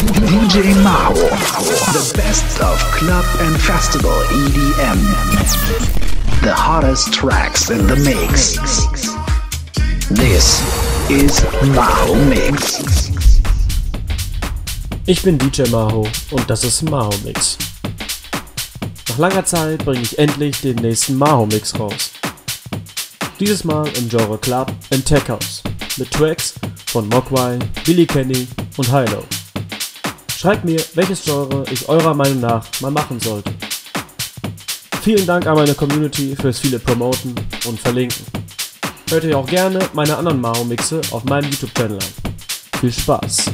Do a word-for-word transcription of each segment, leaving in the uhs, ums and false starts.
D J Mao, the best of club and festival E D M. The hottest tracks in the mix. This is Mao Mix. Ich bin D J Maho und das ist Maho Mix. Nach langer Zeit bringe ich endlich den nächsten Maho Mix raus. Dieses Mal im Genre Club and Tech House mit Tracks von Mogwai, Billy Kenny und Hilo. Schreibt mir, welches Genre ich eurer Meinung nach mal machen sollte. Vielen Dank an meine Community fürs viele Promoten und Verlinken. Hört ihr auch gerne meine anderen Maho Mixe auf meinem YouTube-Channel an. Viel Spaß!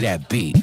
that beat.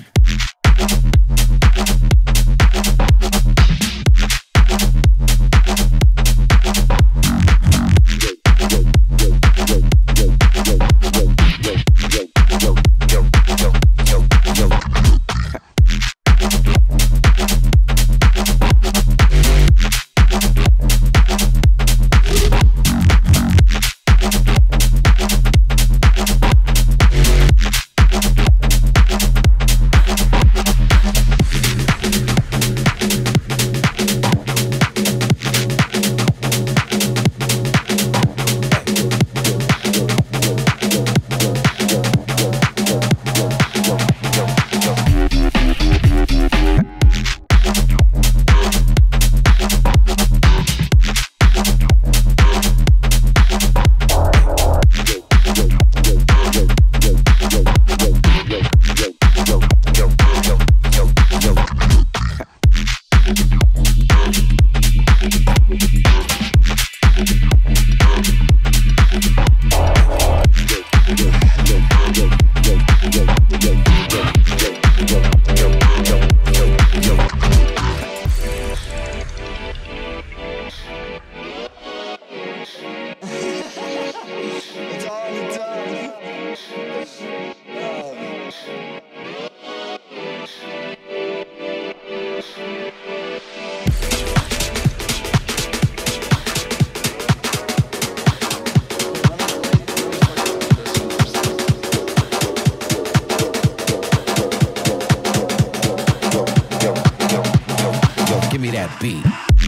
Beat.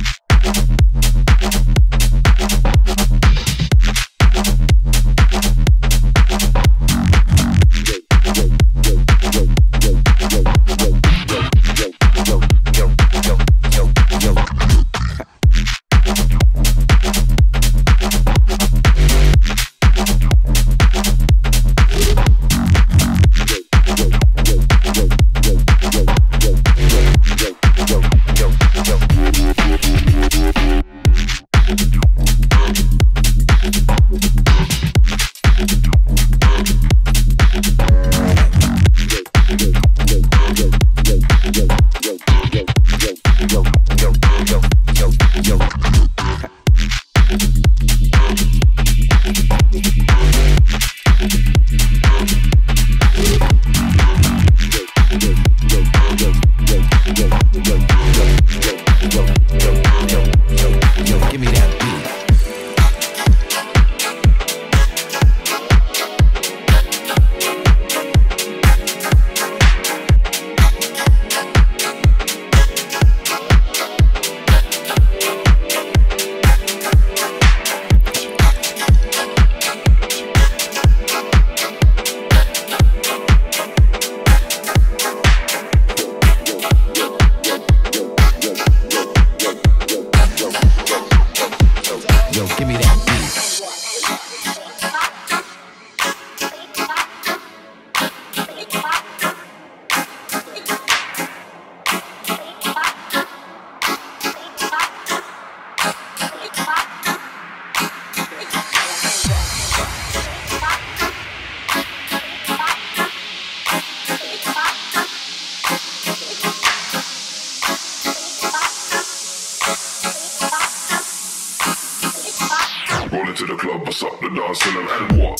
To the club, bust up the dance to them and what?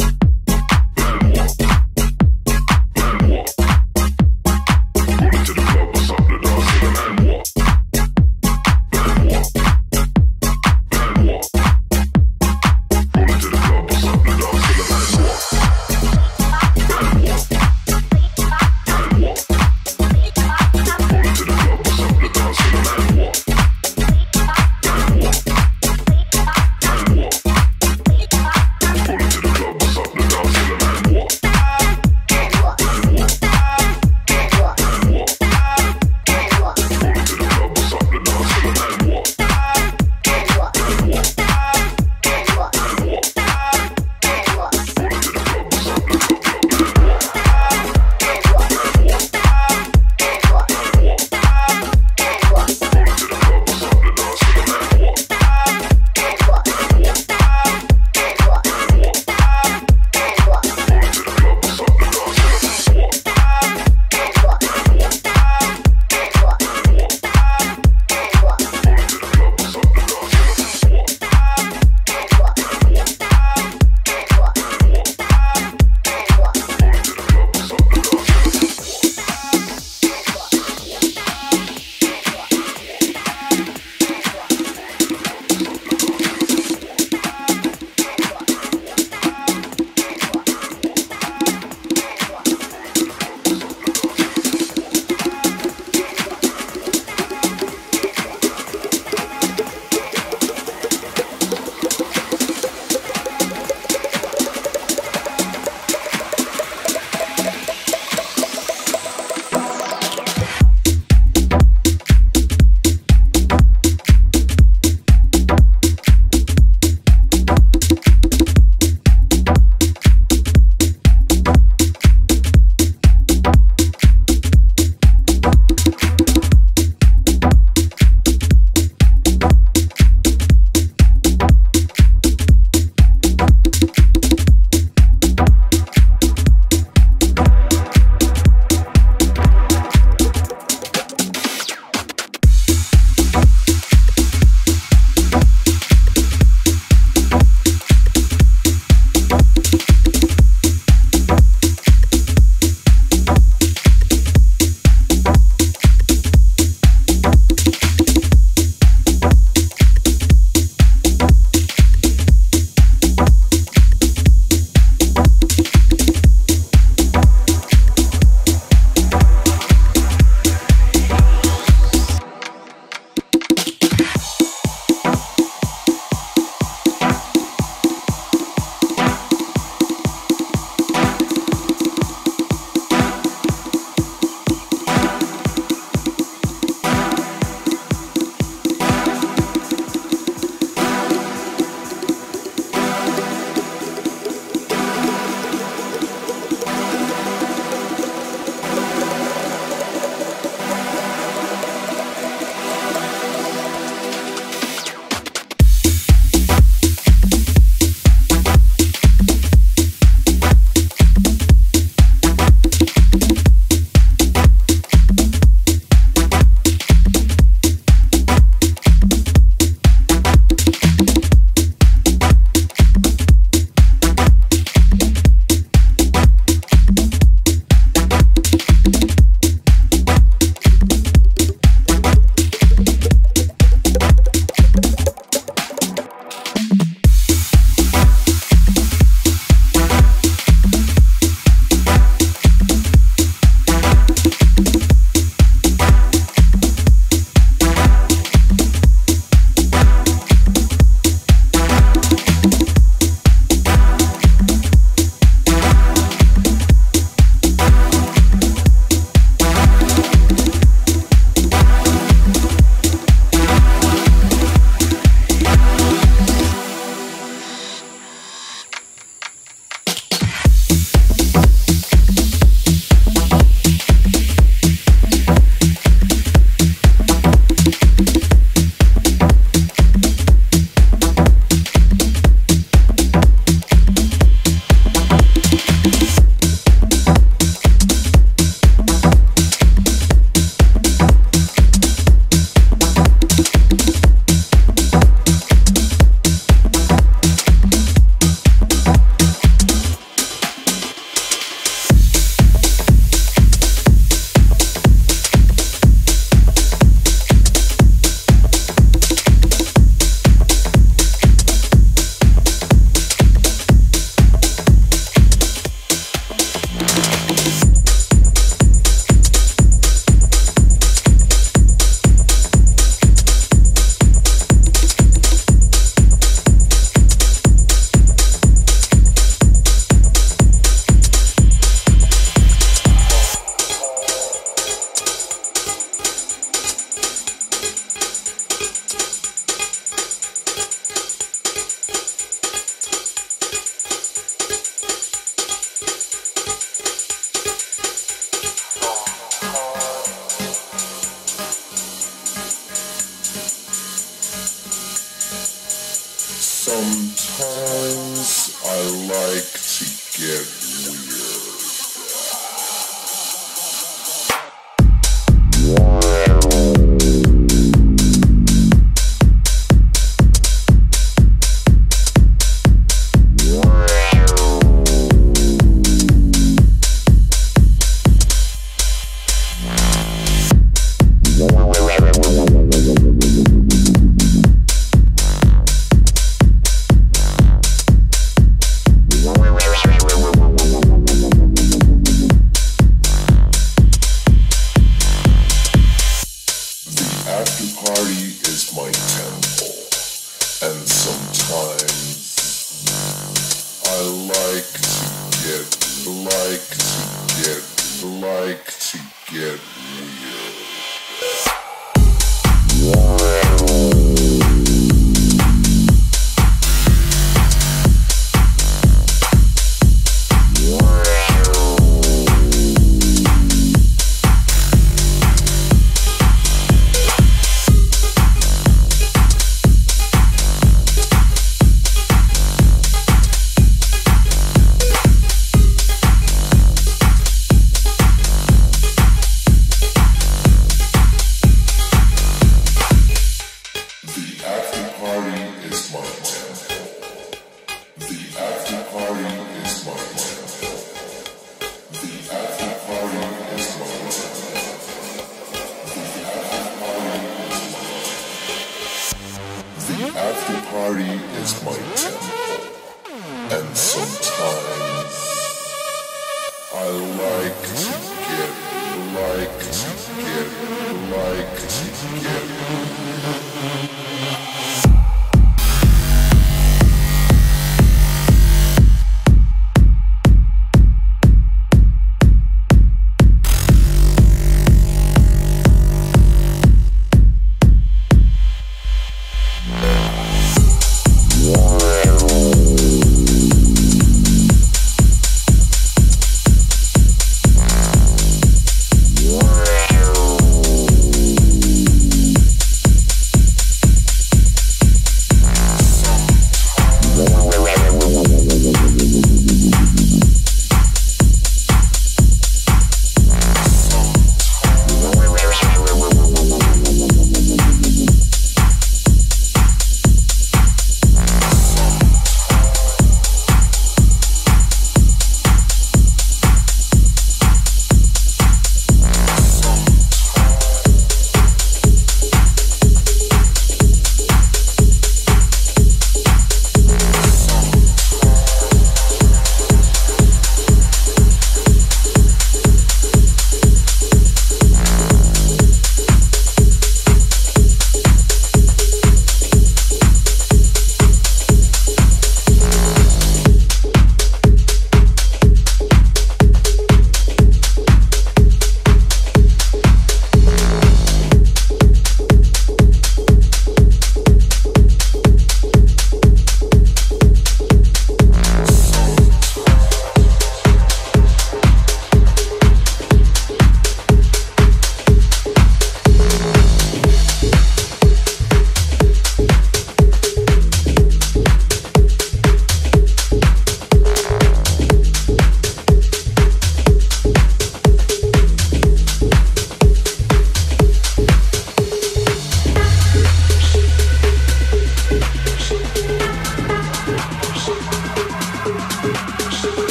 And what? And what? Roll into the club, bust up the dance to them and what? And what? And what? Roll into the club, bust up the dance to them and what? And what? And what? Roll into the club, bust up the dance to them and what? And what? And what? Pull into the club. Sometimes I like to get weird. After party is my temple, and sometimes I like to get, like to get, like to get weird. After party is my temple, and sometimes I like to get, like to get, like to get.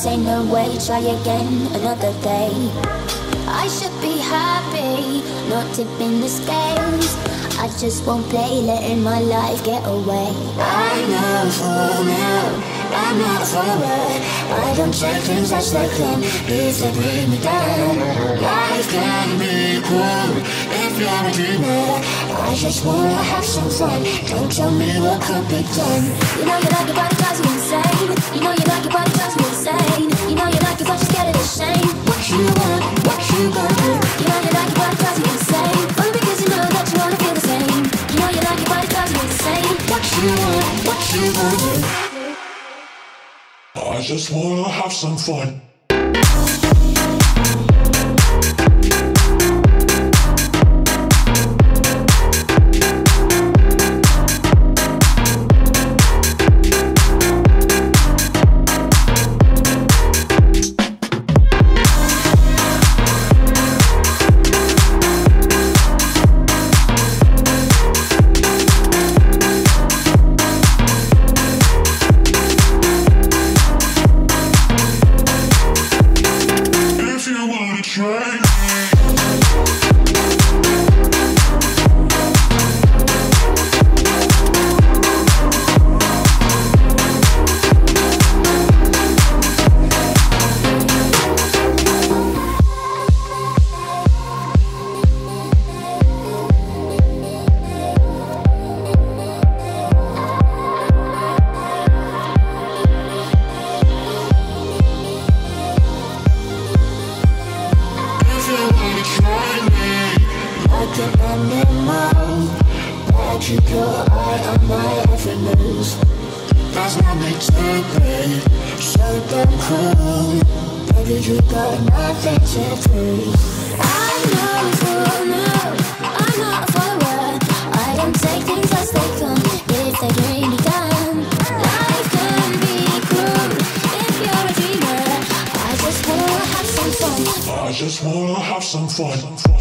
say no way, try again another day. I should be happy, not tipping the scales. I just won't play, letting my life get away. I know for now, I'm not forward. I don't take things as they come, if they bring me down. Life can be cruel if you're a dreamer. I just wanna have some fun, don't tell me what could be done. You know you like it, but it drives you insane. You know you like it, but it drives me insane. You know you like it, but you're scared of the shame. What you want, what you gonna do? You know you like it, but it drives me insane. Only because you know that you wanna feel the same. You know you like it, but it drives me insane. What you want, what you gonna do? I just wanna have some fun. I just wanna have some fun.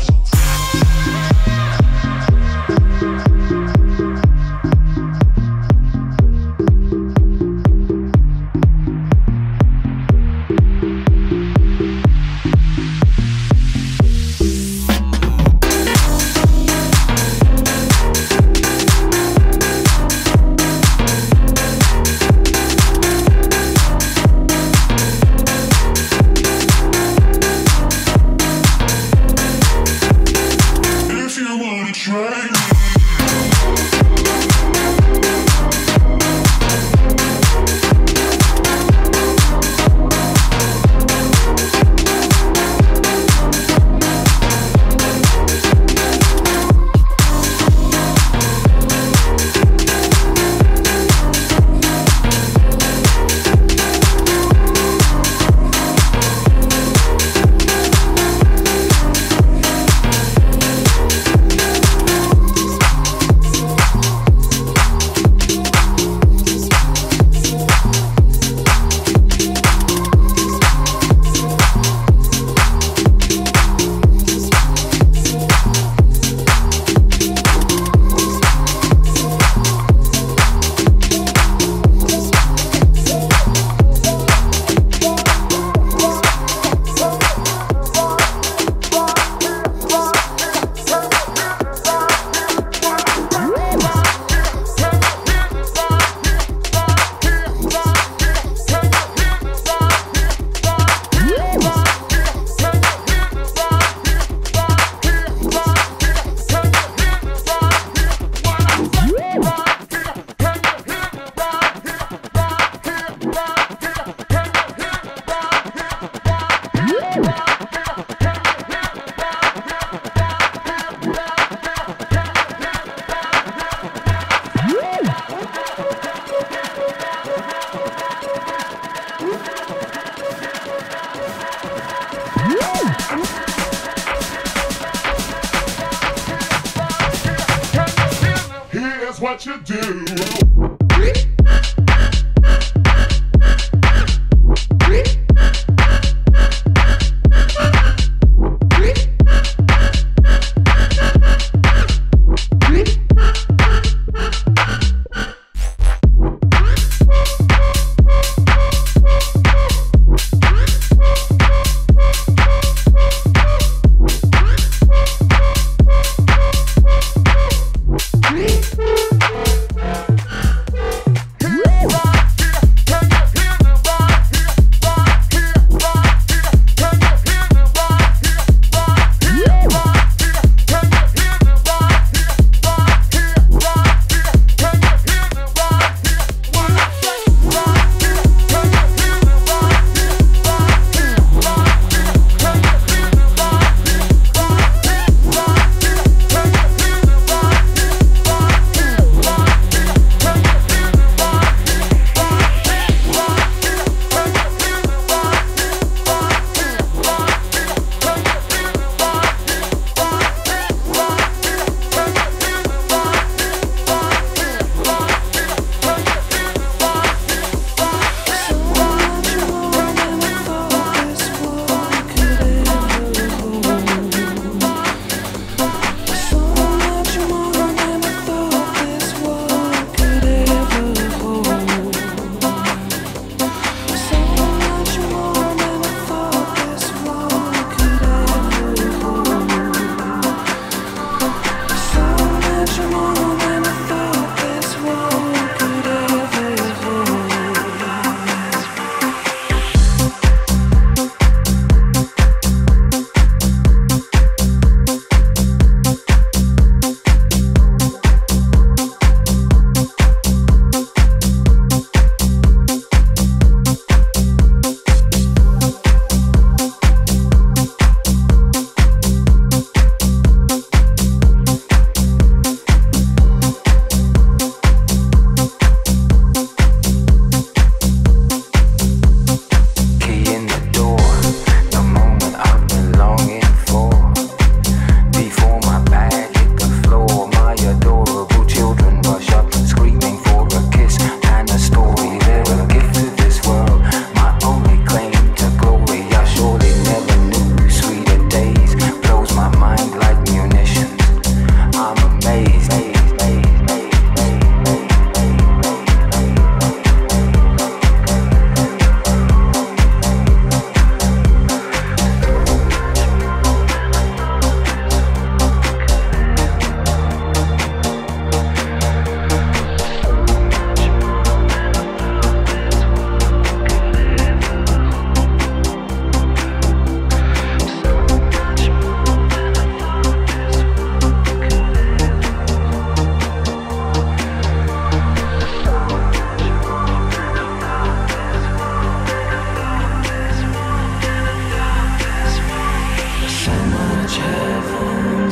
What you do.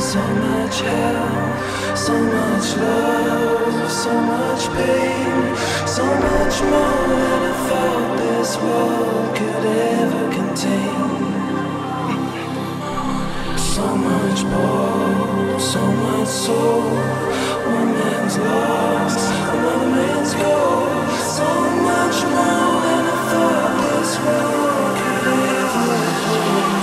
So much hell, so much love, so much pain, so much more than I thought this world could ever contain. So much more, so much soul. One man's lost, another man's gold. So much more than I thought this world could ever hold.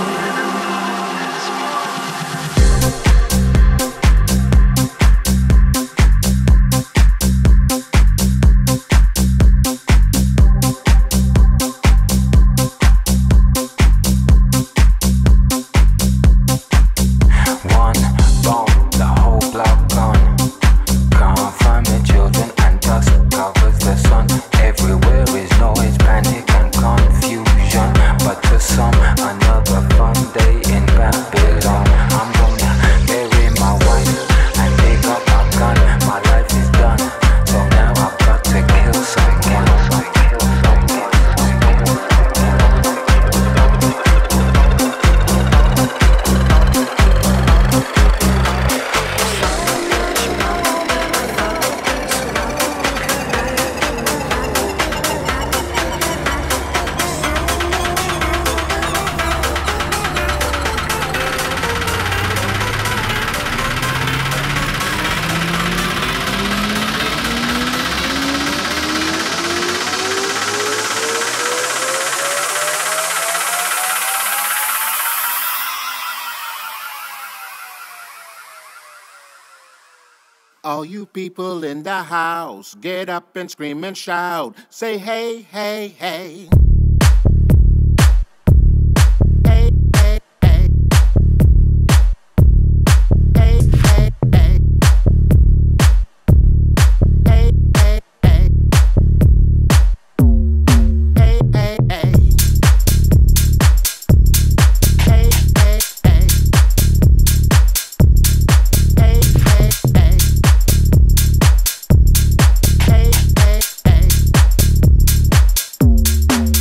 All you people in the house, get up and scream and shout. Say hey, hey, hey. Hey, hey, hey. Hey, hey, hey. Hey, hey, hey. Hey, hey, hey. Hey, hey, hey. Hey, hey, hey. Hey, hey, hey.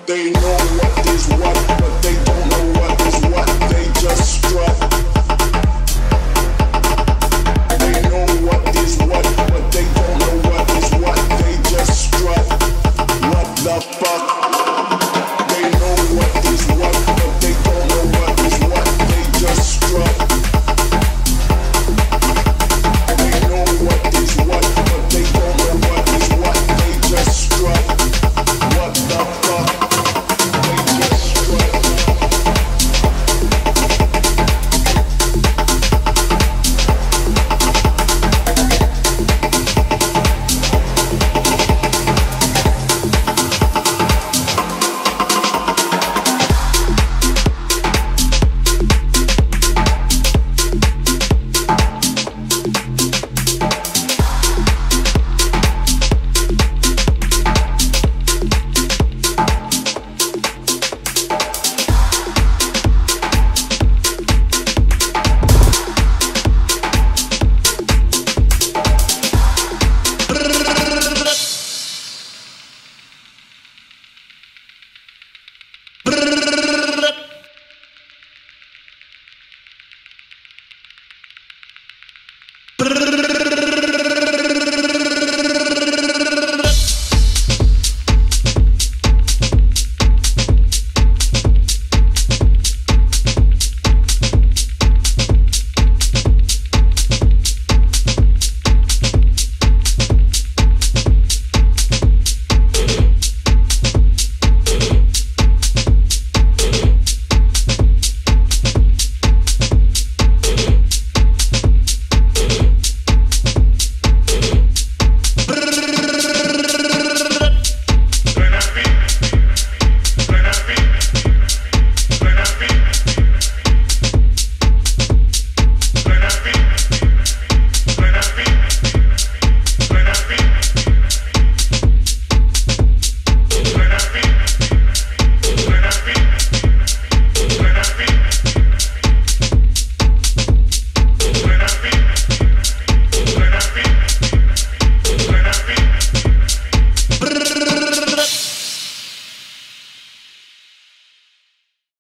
they know what is what, but they don't know what is what. They just strut. They know what is what, but they don't know what is what. They just strut. What the fuck?